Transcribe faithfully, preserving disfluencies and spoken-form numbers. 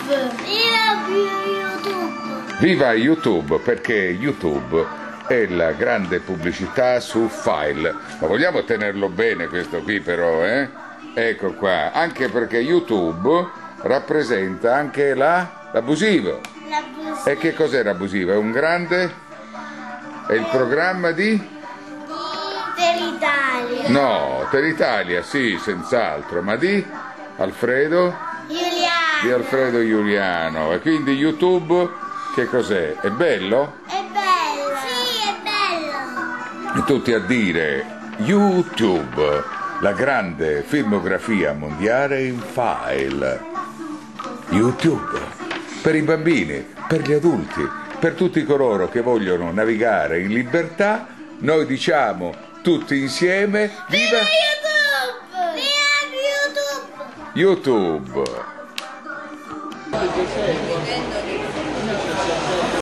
YouTube! Viva YouTube, perché YouTube è la grande pubblicità su File. Ma vogliamo tenerlo bene questo qui però, eh? Ecco qua, anche perché YouTube rappresenta anche la l'abusivo. L'abusivo. E che cos'è l'abusivo? È un grande? È il programma di? Dell'Italia. No, per l'Italia, sì, senz'altro, ma di Alfredo? Giuliano. Di Alfredo Giuliano. E quindi YouTube che cos'è? È bello? È bello. Sì, è bello. E tutti a dire YouTube, la grande filmografia mondiale in file. YouTube, per i bambini, per gli adulti, per tutti coloro che vogliono navigare in libertà, noi diciamo tutti insieme: viva YouTube! Viva YouTube! YouTube!